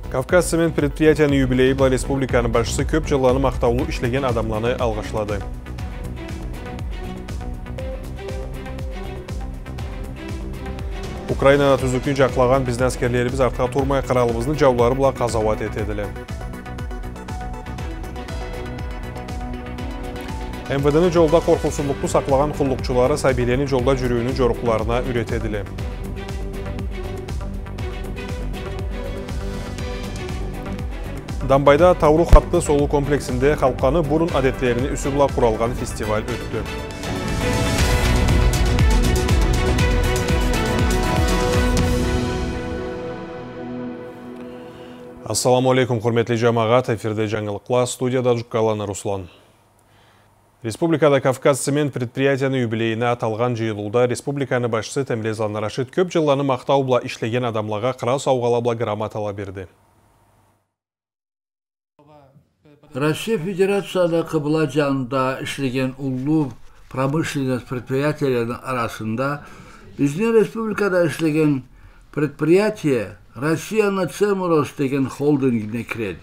Kafkas Sement предприятияның юбилейі бұл республиканың başçısı көп жылланы мақтаулы ішлеген адамланы алғашлады. Украинада түзүкүн жақлаған біздің әскерлеріміз артқа турмай қаралымыздың жаулары бұла қазават етеділі. МВД'nin жолда қорқылсыздықты сақлаған құллықчылары сәбилерінің жолда жүрүүнүн жорықларына үйретеділі. Дамбайда Тавру хатты солу комплексінде халқаны бұрын адеттерini үсібіла құралған фестиваль өтті. Ассаламу алейкум, құрметлі жамағат, эфирде жаңылықла, студияда Жуккаланы Руслан. Республикада Кавказ Цемент предприятияны юбилейіне аталған жиылуда республиканы başçısı Темрезан Рашид көп жылланы мақтаубла ішлеген адамлаға қыра сауғалабла грамотала берді. Россия Федерацияда Кыбыла жанында ишлеген улуу промышленность предприятияларының арасында біздің республикада ишлеген предприятие Россияны Цемурос деген холдингіне кіреді.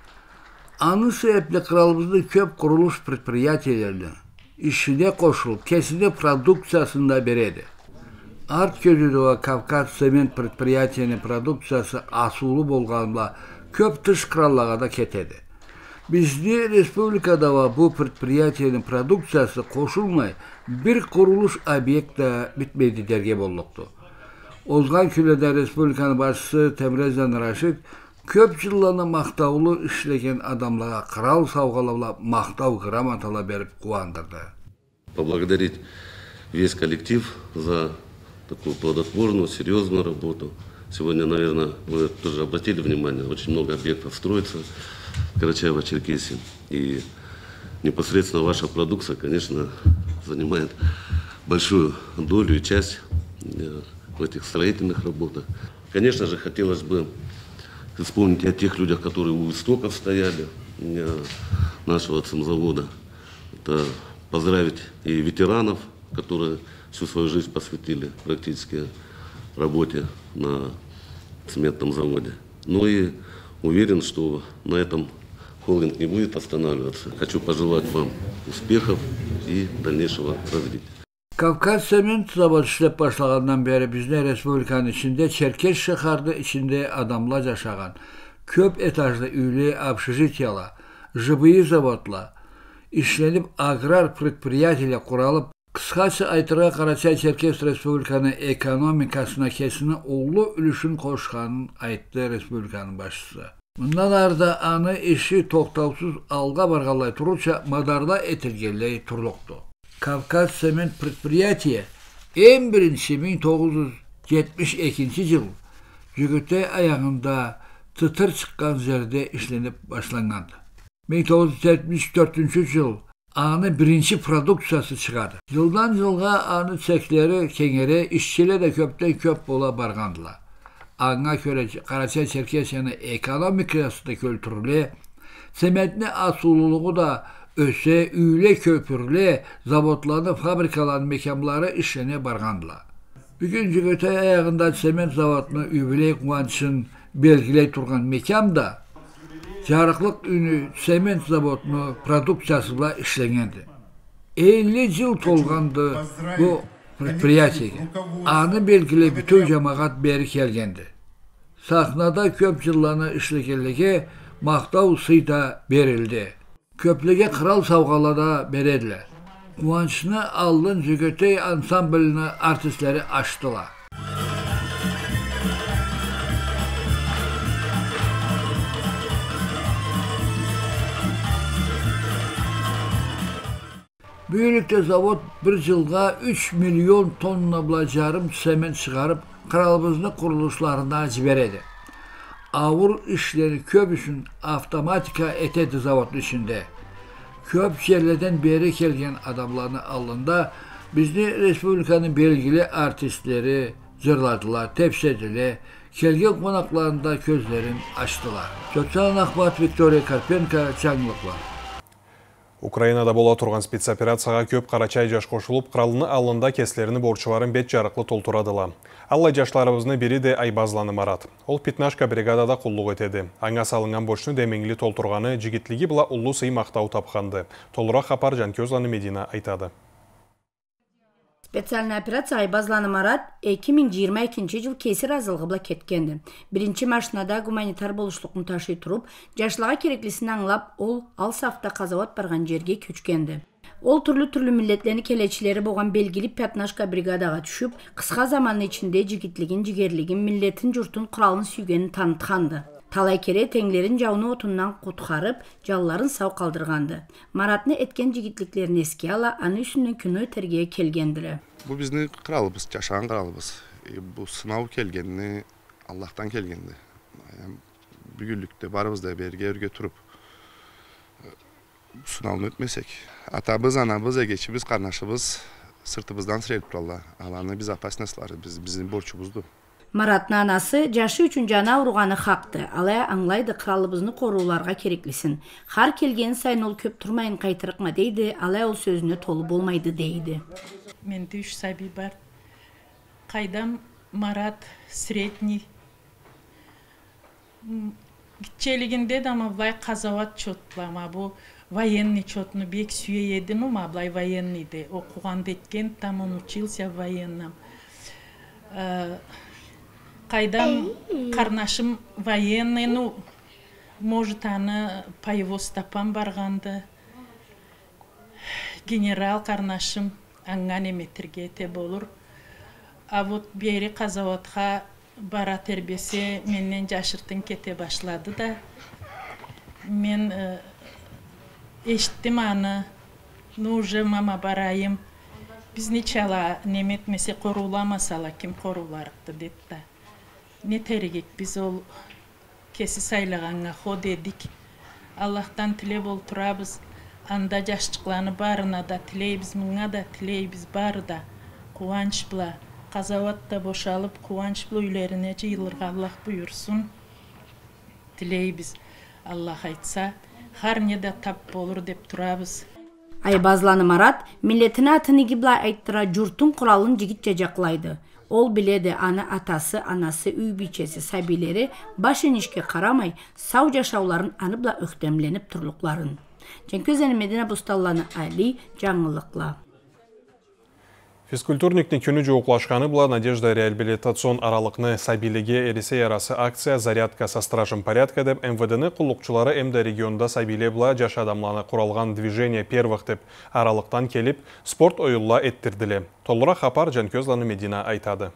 Аны себепле kralımızın köp kuruluş предприятияларының işine koşulup kesine продукциясында береді. Арт көзүдө Кавказ Цемент предприятияның продукциясы асулы болғанла köp тыш краллага да кетеді. Bizde республикада bu предприятияның продукциясы koşulmay bir kuruluş объекті bitmedi derge боллукту. Озган күлөдө республиканын başçısı Темрезан Рашид көп жылланы мактаулы ишлеген адамларга кырал саугалап мактау грамоталар берип кубандырды. Поблагодарить весь коллектив за такую плодотворную, серьезную работу. Сегодня, наверное, вы тоже обратили внимание, очень много объектов строится в Карачаево-Черкесии. И непосредственно ваша продукция, конечно, занимает большую долю и часть в этих строительных работах. Конечно же, хотелось бы вспомнить о тех людях, которые у истоков стояли нашего цемзавода. Это поздравить и ветеранов, которые всю свою жизнь посвятили практически работе на цементном заводе. Ну и уверен, что на этом холдинг не будет останавливаться. Хочу пожелать вам успехов и дальнейшего развития. Kavkaz Sement zavod işlep başlağından beri bizde Respublikanın içinde Çerkes şeharda içinde adamlar yaşayan köp etajlı üyeli общежитияла, жыбыйы zavodla işlenip agrar предприятиялар kuralıp kısaca aytıra Karaçay-Çerkes Respublikanın ekonomikasına kesini oğlu ülüşün koşkanın ayttığı Respublikanın başçısı. Bundan arda anı işi toktavsız alga bargalay turulça madarda etilgelley turluktu. Kavkaz Sement предприятие en birinci 1972 yıl Jügüte ayağında tıtır çıkan yerde işlenip başlangandı. 1974 yıl anı birinci produksiyası çıkardı. Yıldan yılga anı çekleri kengere işçiler de köpten köp bola bargandılar. Ana göre Karaçay-Çerkesiyanın ekonomikası da kültürlü, sementli asululuğu da öse, üyle köpürlü, zavodlarını, fabrikaların mekanları işlerine bargandılar. Bugün Jügüte ayağında sement zavodunu übiley kuvançın belgiley turgan mekanda jarıklık ünü sement zavodunu produksiyasıyla işlengendi. 50 yıl tolgandı bu предприятие. Anı belgiley bütün cemaat beri kelgendi. Sahnada köp yıllarını işlekellige maqtav sıyda berildi. Köplege kral savgalara berediler. Kuvançını aldın Jügüte ansamblini artistleri açtılar. Büyülükte zavod bir yılga 3 milyon tonna jarım sement çıkarıp kralımızın kuruluşlarına ciberedi. Avur işleri köpüsün avtomatika etedi zavodun içinde. Köp yerlerden beri kelgen adamlarını alında bizni Respublikanın belgili artistleri zırladılar, tepsediler, kelgen konaklarında gözlerin açtılar. Sosyal Akbat Viktoriya Karpenka, Çanlıklar. Украинада бола турган спецоперацияга көп карачай жаш кошулуп, кыралыны алында кеслерини борчуларын бет жарыклы толтурадыла. Алла жашларыбызны бири де Айбазланы Марат. Ол Питнашка бригадада куллук этеди. Аңа салынган борчуну демеңли толтурганы жигитлиги була улуу сый мактау тапканды. Толура хапар Жанкөзланы Медина айтады. Специальный операция Айбазланы Марат 2022 жыл кесир азылғы бла кеткенді. Бірінші машинада гуманитар болушлықын ташый туруп, жашлыға кереклисini аңлап, ол ал сафта казават барған жерге көчкенді. Ол түрлі миллетлерини келечилери болған белгili Пятнашка бригадага түшүп, кыска заманын ичинде жигитлигин, жигерлигин, миллеттин, журтун куралын сүйгенин танытканды. Талай кере теңлерин жауны отуннан куткарып, жалларын сау калдырганды. Маратны эткен жигитликтерин эске ала, аны үстүнөн күнөө тергее келгендиле. Бу биздин кыралыбыз, жашаган кыралыбыз. Бу сынау келгенini Аллахтан келгенди. Бүгүнлүктө барыбызда берге өргө туруп сынауны өтмесек. Атабыз, анабыз, эгечибиз, карнашыбыз сыртыбыздан сырелип туралла. Аланы биз опасностьлары, биздин борчубузду. Мараттын анасы жашы үчүн жана ауруганы хакты. Алай аңлайды кыралыбызны корууларга кереклисин. Хар келген сайын ол көп турмайын кайтырыкма дейди, алай ол сөзүнө толу болмайды дейди. Менде 3 саби бар. Кайдам Марат средний. Кичелигинде да мабылай казават чотлама, бу военный чотну бек сүйе едим, мабылай военныйды. Окуганды эткен, там он учился в военном. Кайдам карнашым военный, ну, может, аны по его стопам барганды. Генерал карнашым аңган эметирге те болур. А вот бери казаватка бара тербесе менен жашыртын кете башлады да. Мен эшиттим аны, ну уже мама барайым. Биз нечала неметмесе коруламасала ким коруларыкты дейт да. Не терегек биз ол кеси сайлаганга ход эдик. Аллахтан тилеп олтурабыз. Анда жашчыкланы барына да тилейбиз, мыңа да тилейбиз бары да. Кубанч була, казават да бошалып, кубанч була үйлерине жыйылырга Аллах буйурсун. Тилейбиз. Аллах айтса, хар не да тап болур деп турабыз. Айбазланы Марат миллетине атын игибла айттыра журтун куралын жигит жажаклайды. Ол биледи аны атасы, анасы, үй бичеси, сабилери башын ишке карамай, сау жашауларын аны бла өктемленип турлукларын. Жанкөзланы Медина Бусталланы Али жаңылыкла. Физкультурниктің күні жуықлашқаны бұла Надежда реабилитацион аралықны сабилеге ересе ярасы акция «Зарядка со стражем порядка» деп МВД-ны құллықчылары әмді регионда сабиле бұла жаш адамланы құралған движение первых деп аралықтан келіп спорт ойылла еттірділі. Толыра хапар Жанкөзланы Медина айтады.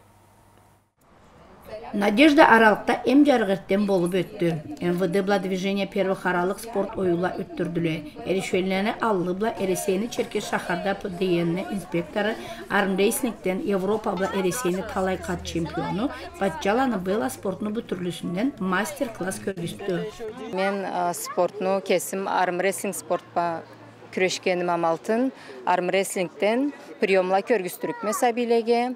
Надежда аралықта эм жарғырттен болып өтті. МВД бла движение первых аралық спорт ойыла өттірділі. Эрешөліні аллы бла эресейні Черкес шахарда ПДН инспекторы арым рейслингтен Европа бла эресейні талай қат чемпиону Батжаланы бела спортны бүтірлісінден мастер-класс көргісті. Мен спортну кесім арым рейслинг спортпа күрешкенім амалтын армрестлингтен приемла көргістірікме сабилеге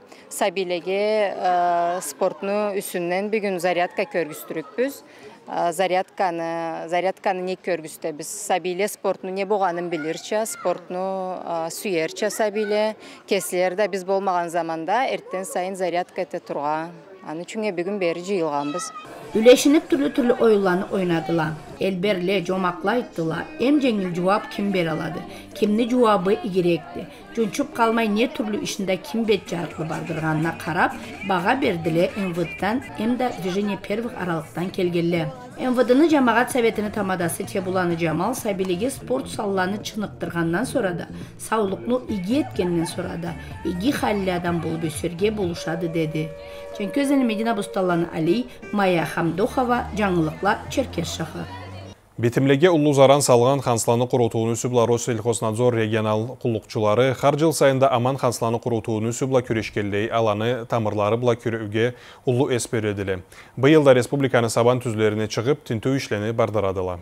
спортну үсіннен бүгін зарядка көргістірікпіз. Зарядканы не көргісті біз сабиле спортну не болғанын білірча, спортну сүйерча сабиле. Кеслерді біз болмаған заманда әрттен сайын зарядка әті тұрға. Аны чүнге бүгін бері жиылғанбыз. Üleşinip türlü oyunlarını oynadılar. Elberle, jomakla ayttılar. En jengil cevap kim ber aladı? Kimni cevabı igirekti. Cunçup kalmay ne türlü işinde kim bet jarıklı bardırganına karap, bağa berdiler MVD'dan hem de Движение первых aralıktan kelgelle. MVD-ны Жамағат Советini тамадасы Тебуланы Жамал сабилеге спорт салланы чыныктыргандан sonra da, саулықны иги еткеннен sonra da, иги халли адам болып өсерге болушады деді. Жанкөзланы Медина Бусталланы Али, Майя Хамдохова, жаңылықла Черкес шахы. Бетімлеге ұллузаран салған Хансланы құрутуын үсібла Россельхознадзор регионал құллықчылары қар жыл сайында аман Хансланы құрутуын үсібла күрешкелдей аланы тамырлары бұла күреуге ұллу эс береділі. Бұйылда республиканы сабан түзлеріне шығып, тінту ішлені бардарадыла.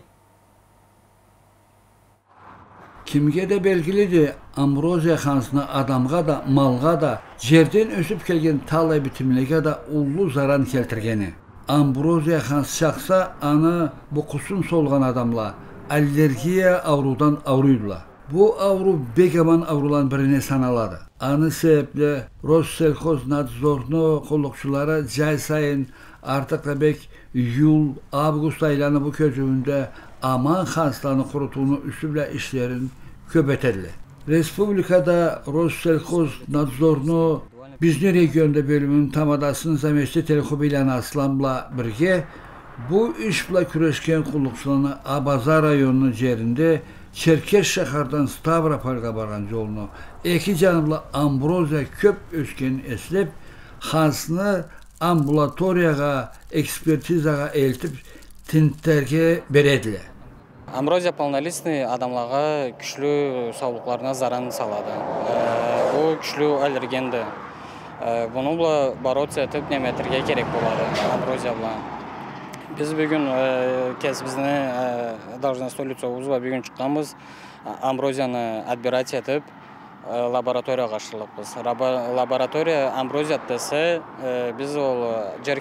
Kimge de belgilidir, Ambrozia Hansına adamga da, malga da, жерден өсіп келген талай бітімлеге de ұллу заран келтіргені. Ambrozia Hans şaksa anı bu kusun solgan adamla allergiya avrudan avruydular. Bu avro begaman avrolan birine sanaladı. Anı sebeple Rossellxoznadzornu kollukçulara cay sayın artık da bek yul, avgust aylarını bu közüvünde aman hastanı kurutuğunu üstüyle işlerin köbetediler. Respublikada Rossellxoznadzornu Bizne regionda bölümünün tamadasının zamesti Telekobilan Aslan'la birge bu işle küreşken kullukçularını Abaza rayonunun yerinde Çerkeş şahardan Stavropolga baran yolunu iki canımla Ambrozya köp ösken eslep hansını ambulatoriyaga, ekspertizaga eltip tintlerge berediler. Ambrozya polnolistni adamlarga güçlü sağlıklarına zarar saladı. Bu güçlü allergendi. Bununla barot etip nemetirge gerek buladı Ambrozya bilan. Biz bugün kesbizni Должна stolitsa uzva bugün çıqqanmiz. Ambrozyani отбирать etip laboratoriyaga açtırlıqpız. Laboratoriya Ambrozya dese biz ol jer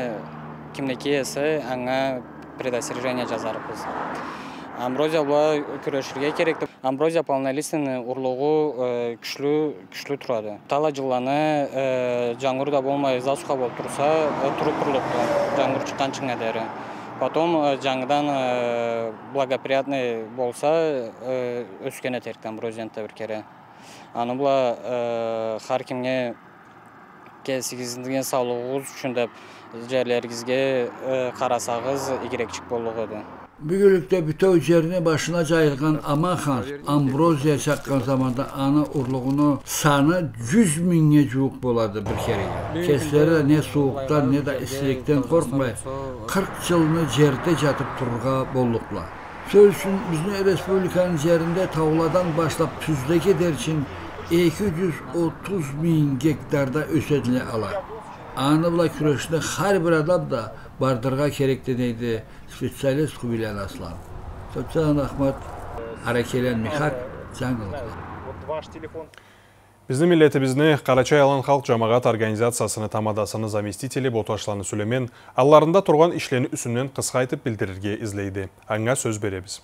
kimneki ese anga предостережение жазарбыз. Амброзия була күрөшүргө керек. Амброзия полнолистный урлугу күчлүү турады. Тала жыланы жаңгыр да болмай засуха болуп турса, туруп турукту. Жаңгыр чыккан чыңадары. Потом жаңыдан благоприятный болса, өскөн керек амброзиянта бир кере. Аны була har kimге кесигизден саулыгыңыз үчүн деп жерлеріңізге қарасағыз игерекчик болуғыды. Bugünlükte bütün üzerine başına cayılgan Aman Ambrozya çakkan zamanda ana urluğunu sanı 100 binge cuk boladı bir kere. Kesleri ne soğuktan ne de istilikten korkmay 40 yılını yerde jatıp turga bollukla. Sözsün bizim Respublikanın yerinde tavladan başlap tüzdeki derçin 230 bin gektarda ösedile alay. Anıbla küreşte her bir adam da bardırga gerekli neydi? Spesyalist Kubilan Aslan. Sosyal Ahmet Arakelen Mihak Cangılıklar. Біздің миллетімізні Қарачай Алан Халқ Жамағат Организациясыны тамадасыны заместителі Боташланы Сүлемен алларында тұрған ішлені үсінен қысқайтып білдірерге izleydi. Аңа сөз беребіз.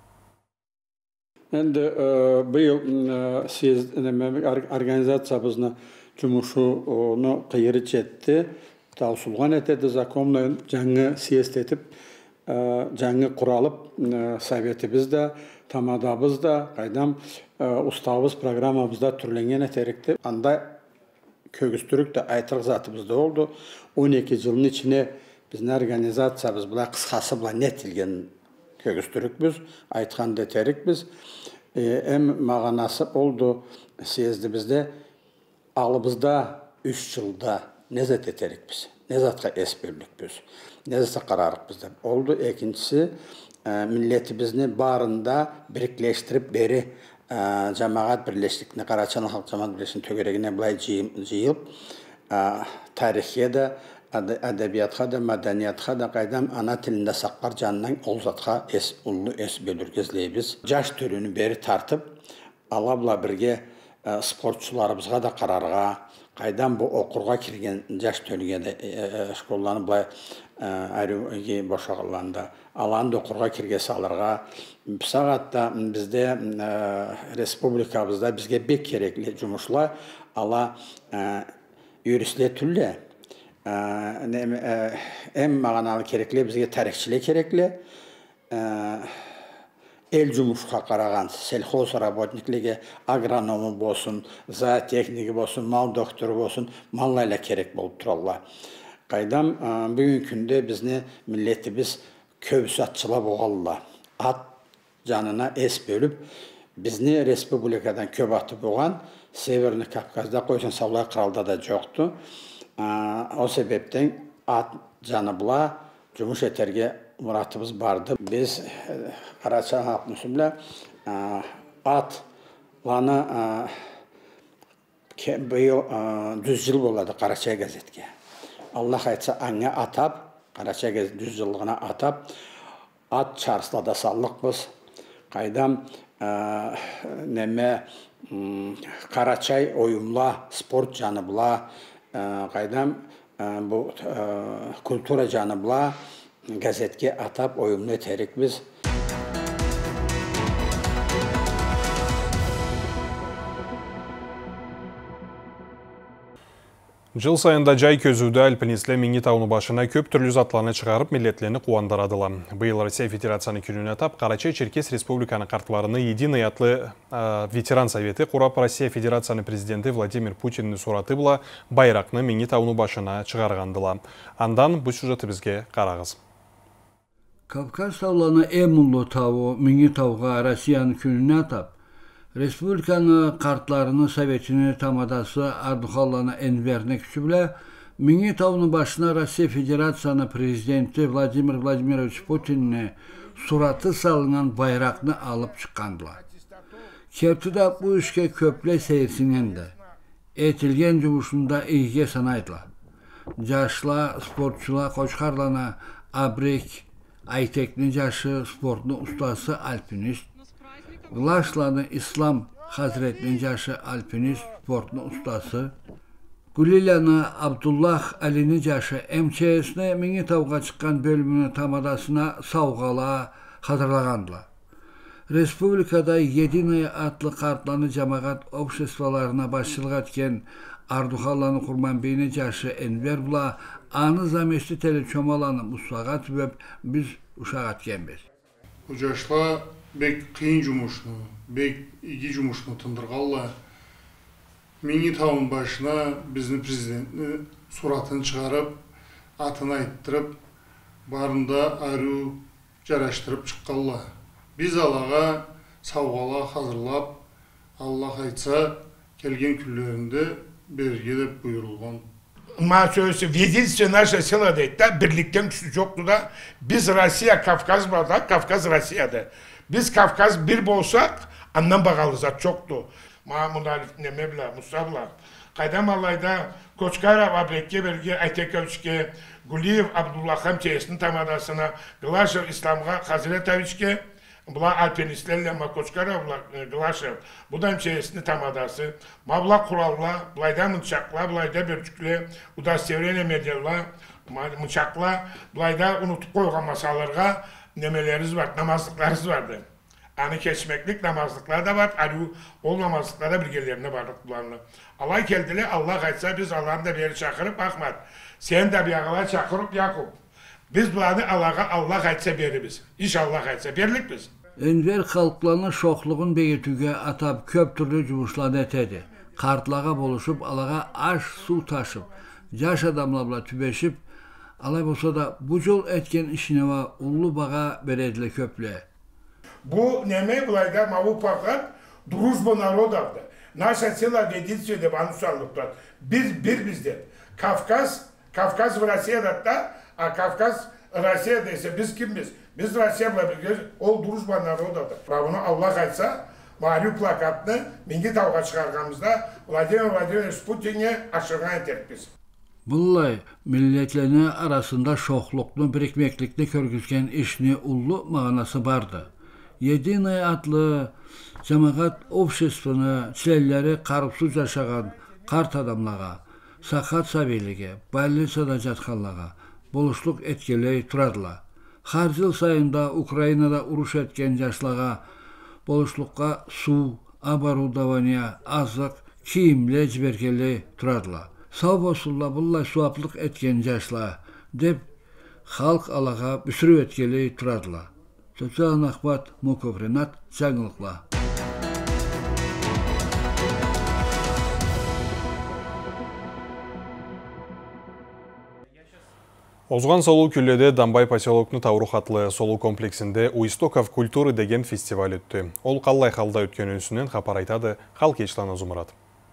Endi bu yıl siz organizatsiyamızın cumhurunu kıyırıç etti. Tavsulgan etedi zakonla canı siyest etip canı kuralıp sovetibizde tamadabızda kaydam ustabız programımızda türlengen eterikti. Anda kögüstürük de aytırıq zatımızda oldu. 12 yılın içine bizim organizatsiyamız bula kıskası bula netilgen kögüstürük biz, aytkan deterik biz. Hem mağanası oldu siyezdi bizde. Ağlımızda 3 yılda nezet eterik biz. Nezatka esbirlik biz. Nezete kararık bizde. Oldu. İkincisi milletimizni barında birikleştirip beri cemaat birleştikine, Karaçay Halk Cemaat Birleşikliğinin tögeregine bulay jıyılıp tarihiye de, edebiyatha da, medeniyatha da qaydam ana tilinde saqqar canından olzatha ullu es bölürgezleybiz. Jaş türünü beri tartıp, alabla birge sportçularımızga da kararga, qaydam bu okurga kirgen jaş türüge de şkollarını bulay ayrı boşağılanda alanı okurga kirgesi alırga. Bir saatte bizde respublikamızda bizge bek gerekli cumhurlar ala yürüsle türlü. En mağanalı gerekli bizge tarihçilik gerekli. El cumhurka qaragan selxoz rabotnikligi agronomu bolsun, zootekniki bolsun, mal doktoru bolsun, mallayla gerek bolup turallar. Qaydam bugün günde bizni milletimiz köbüsü atçıla boğallar. At canına es bölüp bizni respublikadan köp atı boğan Severni Kafkazda koysun savlar kralda da yoktu. O sebepten at canı bula cumuş eterge muratımız vardı. Biz Karaçay Halk Müslümle atlanı bu yıl 100 yıl boladı Karaçay gazetke. Allah aytsa anne atap, Karaçay gazeti 100 yıllığına atap, at çarşıla da sallık biz. Qaydam neme Karaçay oyumla, sport canı bula, qaydam bu kultura canı bula, gazetke atap oyumlu eterik biz. Жыл сайында жай көзуді альпинистлер Меңи тауыны башына көп түрлі затларны шығарып, миллетлерні қуандырадылар. Быйыл Россия Федерацияны күніне тап, Карачай-Черкес Республиканы қартларыны единый атлы ветеран советі құрап Россия Федерацияны президенті Владимир Путинні сураты бұла байрақны Меңи тауыны башына шығарғандыла. Андан бұл сюжеті бізге қарағыз. Kafkas tavlarına Emullu tavu, Mini tavuğa Rusiyanın gününü atap, Respublikanın kartlarını Sovetini tamadası Arduxallarına enverine küçübüle, Mini tavunun başına Rusya Federasyonu Prezidenti Vladimir Vladimirovich Putin'in suratı salınan bayrağını alıp çıkandılar. Kertüde bu işe köple seyirsinden de, etilgen cumuşunda ilgi sanaydılar. Yaşlı sporçular koçkarlarına Abrek, Aytek'nin yaşı sportun ustası alpinist, Glaşlan'ın İslam Hazretli'nin yaşı alpinist sportun ustası, Gülila'nın Abdullah Ali'nin yaşı MÇS'ne Mini tavuğa çıkan bölümünün tamadasına savgala hazırlagandılar. Respublikada Yedinay adlı kartlarını cemaat obşesvalarına başçılık etken Arduxallarını kurban beyni yaşı Enver bula anı zamesti teli çomalanı Mustafa tübep biz uşaq etkenbez. Bu yaşla bek kıyın cumuşunu, bek igi cumuşunu tındırğalla Mini tavın başına bizim prezidentini suratını çıkarıp atına ittirip barında arı jaraştırıp çıqqalla. Biz alağa savgala hazırlap Allah aytsa kelgen küllerinde berge dep buyurulgan. Söylesi Веденство наша сила deydi, birlikten güçlü yoktu da biz Rusya, Kafkaz vardı, Kafkaz Rusya'da. Biz Kafkaz bir bolsak, andan bağalı zat çoktu. Mahmud Arif Nemebla, Musabla, Kaydam Allah'da Koçkarov, Abrekke Belge, Aytekovичке, Guliyev, Abdullah Hamçeyes'in tamadasına, Glaşev, İslam'a, Hazretoviçke, Bula alpinistlerle Makoçkarov'la Glaşev, bu da hemşehrisini tamadası, Mabla Kural'la, Blayda Mınçak'la, Blayda Börçük'le, Uda Sevrene Medyev'la, Mınçak'la, Blayda unutup koygan masalarga nemeleriniz var, namazlıklarınız vardı. Anı kesmeklik namazlıklar da var, arı ol namazlıklar da birgelerine varlık bulanlı. Allah geldiler, Allah kaçsa biz Allah'ın da beri çakırıp Ahmet, sen de bir ağala çakırıp Yakup. Biz bulanı Allah'a Allah kaçsa berimiz. İnşallah kaçsa berlik biz. Enver halklarının şoxluğun beyitüge atab köp türlü cumuşlarını etedi. Kartlağa boluşup alağa aş su taşıp, yaş adamlarla tübeşip, alay bolsa da bu yol etken işine ullu bağa berediler köple. Bu neme bulayda mavu pakat Druzhba narodavda. Naša cela Vedinstvo de Banusarlıklar. Biz bizde. Kafkaz Rusya'da da, a Kafkaz Rusya'da ise biz kimiz? Biz Rusya'la birlikte ol Druzhba narodavda. Bunu Allah aytsa, mağlup plakatını Mini tavuğa çıkargamızda Vladimir Vladimirovich Putin'e aşırgan ederik biz. Bullay milletlerine arasında şoxluqlu birikmeklikli körgüzgen işini ullu mağanası vardı. Yedinay adlı cemaat obşestvini çilelleri qarıpsız yaşagan kart adamlağa, sakat sabirlige, ballisada jatkanlağa boluşluq etkiley turadılar. Har yıl sayında Ukraynada uruş etken yaşlağa boluşluqqa su, abarudavaniya, azlık, kiyimle ciberkeley turadılar. Sağ bosulla bullay suaplık etken yaşla dep halk alağa büsürü etkeley turadılar. Sosyal Nakbat Mukov Renat Çangılıkla. Озған Солу күлледе Дамбай поселокны Таурух атлы Солу комплексінде У истоков культуры деген фестиваль өтті. Ол қаллай қалда өткен үнсінен қапар айтады Хал Кечланы Зумырат.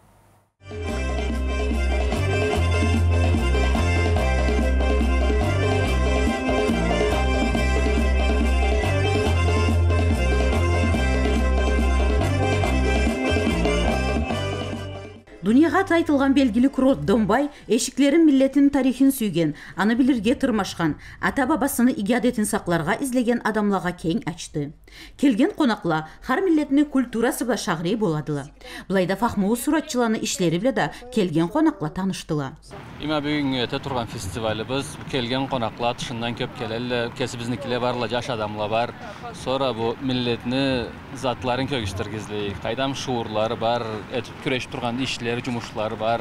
Дүнияға тайтылған белгілі курорт Домбай эшиклерин миллетин тарихин сүйген, аны билирге тырмашкан, ата бабасыны игадетін сақларға излеген адамларға кең ачты. Келген қонақла хар миллетini культурасы бла шагырый боладыла. Булайда фахмуу суратчыланы ишлери биле да келген қонақла таныштыла. Има бүгүн өтө турган фестивалыбыз келген қонақла тышындан көп келеле, кесибизникилер барлар, жаш адамлар бар. Sonra bu milletini zatların kөгүштөргүзлей, кайдам шуурлары бар, күрөшүп турган иштер, жумуштары бар.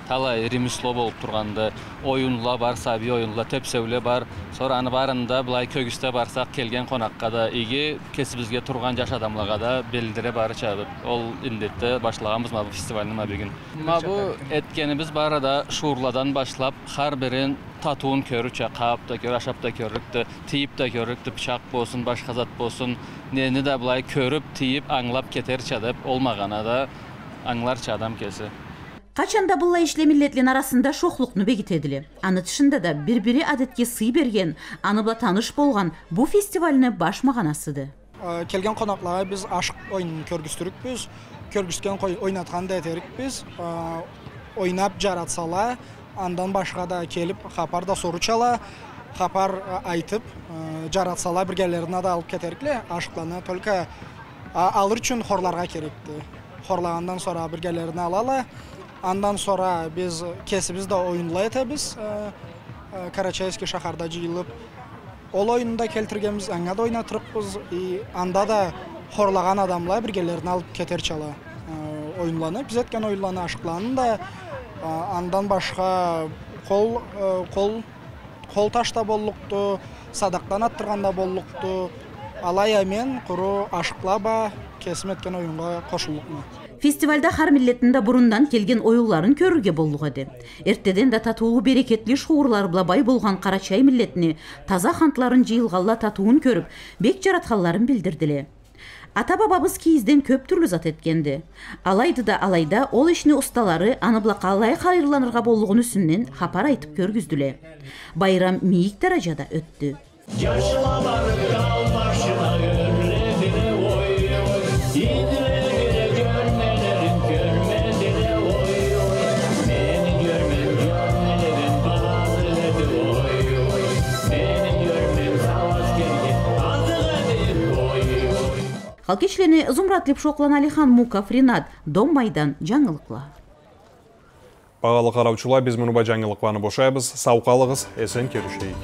талай ремесло болып тұрғанды, ойынла бар, саби ойынла, төпсеуле бар. Sonra аны барында бұлай көгісте барсақ келген қонаққа да, иге кесібізге тұрған жаш адамлаға да белдіре бары чабып. Ол индетті башылағанбыз ма бұл фестивальны ма бігін. Ма бұл еткеніміз барада шуырладан башлап, қар берен татуын көрүче, қап та көр, ашап та көрікті, тиіп та көрікті, пышақ болсын, баш қазат болсын, нені да бұлай көріп, тиіп, аңлап кетер чадып, олмағана да аңлар чадам кесі. Қачанда бұлла ишле миллетлен арасында шоқлықны бекітеділі. Аны тышында да бір-бірі адетке сый берген, аныбла таныш болған бұл фестивальны башмаған асыды. Келген қонақлаға біз ашық ойынын көргістірік біз, көргісткен ойнатқан да етерік біз, ойнап жаратсала, андан башқа да келіп, қапар да соручала, қапар айтып, жаратсала біргелеріне да алып кетерікле, ашықланы только алыр үшін хорларға керекті. Хорлағандан сора біргелеріне алала, андан сора біз кесібіз да ойынла етебіз, Карачаевский шахарда жиылып, ол ойында келтіргеніміз аңа да ойнатырықпыз, анда да хорлаған адамла біргелеріне алып кетер чала ойынланы, біз еткен ойынланы ашықланын да, андан башқа қол ташта болуқты, садақтан аттырғанда болуқты, алай әмен құру ашықлаба кесім еткен ойынға қошылықны. Фестивальда хар миллетінде бұрындан келген ойыларын көрірге болуғады. Эртеден да татуылы берекетлі шуырлар бұлабай болған Қарачай миллетіне таза қантларын жиылғалла татуын көріп, бек жаратқаларын білдірділі. Ата-бабабыз кейізден көп түрлі зат еткенді. Алайда ол ішіне ұсталары аныбла қалай қайырланырға болуғын үсіннен хапар айтып көргізділі. Байрам мейік даражада өтті. Халкечлені Зумратлеп шоқлан Алихан Муков Ринат Домбайдан жаңылықла. Бағалы қараучыла біз мұныба жаңылықланы бошайбыз, сауқалығыз, әсен керушейік.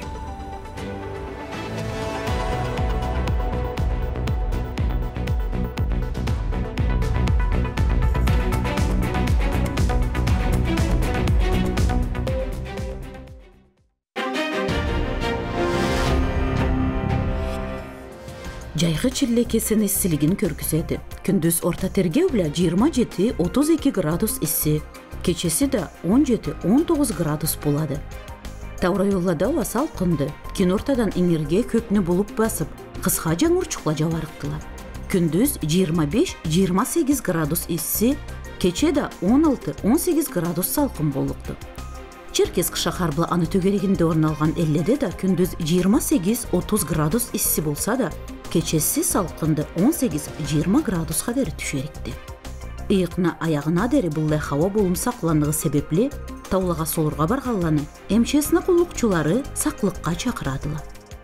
Жайғы чилле кесін іссілігін көркізеді. Күндіз орта тергеулі 27-32 градус ісі, кечесі де 17-19 градус болады. Таурайоллада уасал құнды, кен ортадан еңерге көпні болып басып, қысқа жаңұрчықла жаварықтылар. Күндіз 25-28 градус ісі, кече де 16-18 градус салқын болықты. Черкесск шахарбла аны төгерегінде орналған әлледе де күндіз 28-30 градус ісі болса да, кечесі салқынды 18-20 градусқа дәрі түшерікті. Иықна аяғына дәрі бұлдай хава болым сақланығы себеплі, таулаға солырға барғаланы, әмшесіні құллықчылары сақлыққа чақырадылы.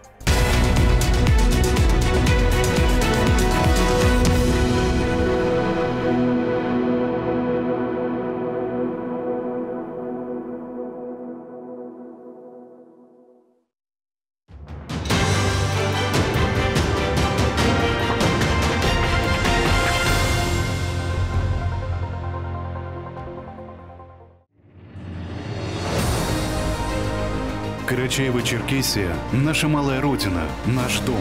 Карачаево-Черкесия – наша малая родина, наш дом.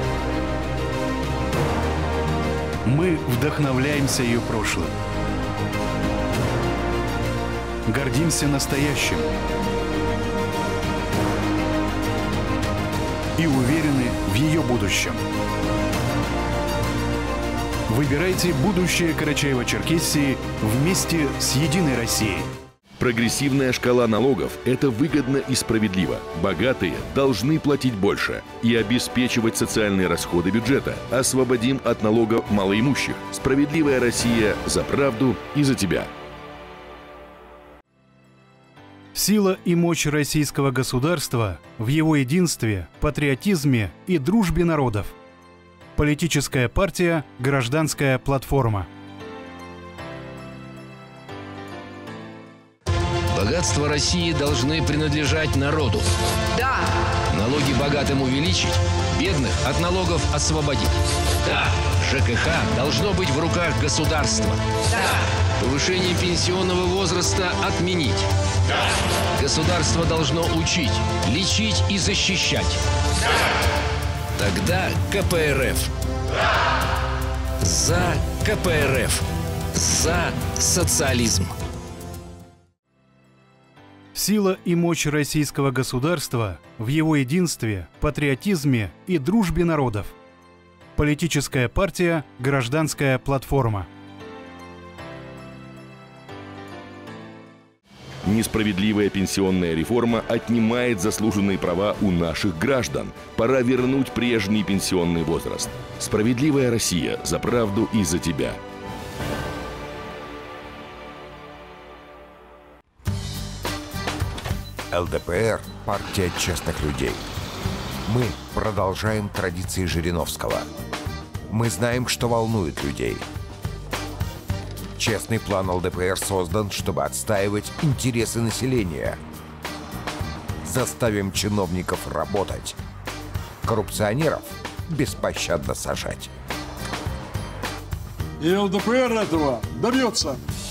Мы вдохновляемся ее прошлым. Гордимся настоящим. И уверены в ее будущем. Выбирайте будущее Карачаево-Черкесии вместе с Единой Россией. Прогрессивная шкала налогов – это выгодно и справедливо. Богатые должны платить больше и обеспечивать социальные расходы бюджета. Освободим от налогов малоимущих. Справедливая Россия за правду и за тебя. Сила и мощь российского государства в его единстве, патриотизме и дружбе народов. Политическая партия «Гражданская платформа». Богатства России должны принадлежать народу. Да. Налоги богатым увеличить, бедных от налогов освободить. Да. ЖКХ должно быть в руках государства. Да. Повышение пенсионного возраста отменить. Государство должно учить, лечить и защищать. Тогда КПРФ. За КПРФ. За социализм. Сила и мощь российского государства в его единстве, патриотизме и дружбе народов. Политическая партия «Гражданская платформа». Несправедливая пенсионная реформа отнимает заслуженные права у наших граждан. Пора вернуть прежний пенсионный возраст. Справедливая Россия. За правду и за тебя. ЛДПР – партия честных людей. Мы продолжаем традиции Жириновского. Мы знаем, что волнует людей. Честный план ЛДПР создан, чтобы отстаивать интересы населения. Заставим чиновников работать. Коррупционеров беспощадно сажать. И ЛДПР этого добьется.